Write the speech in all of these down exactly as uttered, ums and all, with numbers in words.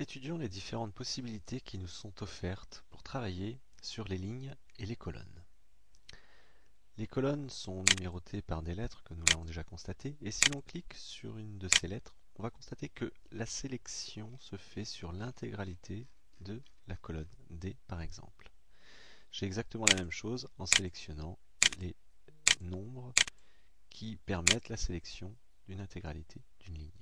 Étudions les différentes possibilités qui nous sont offertes pour travailler sur les lignes et les colonnes. Les colonnes sont numérotées par des lettres, que nous l'avons déjà constaté, et si l'on clique sur une de ces lettres, on va constater que la sélection se fait sur l'intégralité de la colonne D par exemple. J'ai exactement la même chose en sélectionnant les nombres qui permettent la sélection d'une intégralité d'une ligne.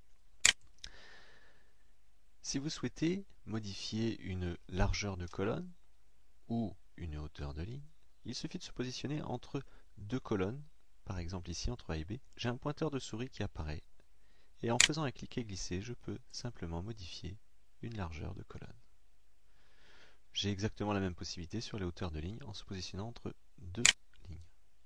Si vous souhaitez modifier une largeur de colonne ou une hauteur de ligne, il suffit de se positionner entre deux colonnes, par exemple ici entre A et B. J'ai un pointeur de souris qui apparaît et en faisant un cliquer-glisser, je peux simplement modifier une largeur de colonne. J'ai exactement la même possibilité sur les hauteurs de ligne en se positionnant entre deux lignes.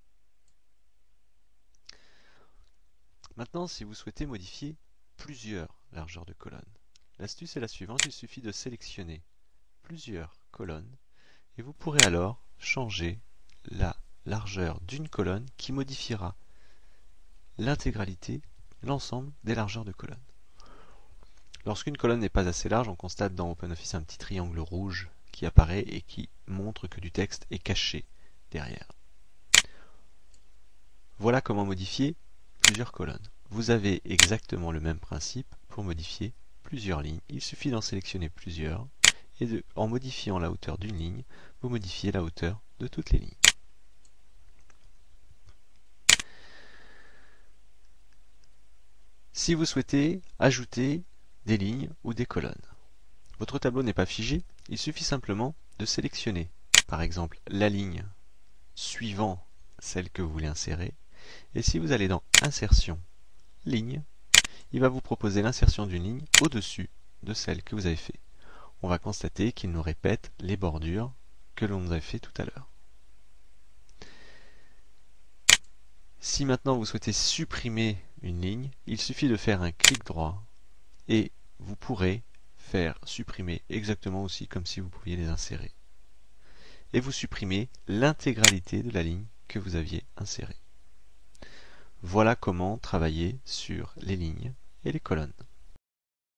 Maintenant, si vous souhaitez modifier plusieurs largeurs de colonne, l'astuce est la suivante, il suffit de sélectionner plusieurs colonnes et vous pourrez alors changer la largeur d'une colonne qui modifiera l'intégralité, l'ensemble des largeurs de colonne. Lorsqu'une colonne n'est pas assez large, on constate dans OpenOffice un petit triangle rouge qui apparaît et qui montre que du texte est caché derrière. Voilà comment modifier plusieurs colonnes. Vous avez exactement le même principe pour modifier plusieurs lignes. Il suffit d'en sélectionner plusieurs et de, en modifiant la hauteur d'une ligne, vous modifiez la hauteur de toutes les lignes. Si vous souhaitez ajouter des lignes ou des colonnes, votre tableau n'est pas figé, il suffit simplement de sélectionner, par exemple, la ligne suivant celle que vous voulez insérer, et si vous allez dans Insertion, Ligne, il va vous proposer l'insertion d'une ligne au-dessus de celle que vous avez fait. On va constater qu'il nous répète les bordures que l'on avait fait tout à l'heure. Si maintenant vous souhaitez supprimer une ligne, il suffit de faire un clic droit et vous pourrez faire supprimer exactement aussi comme si vous pouviez les insérer. Et vous supprimez l'intégralité de la ligne que vous aviez insérée. Voilà comment travailler sur les lignes et les colonnes.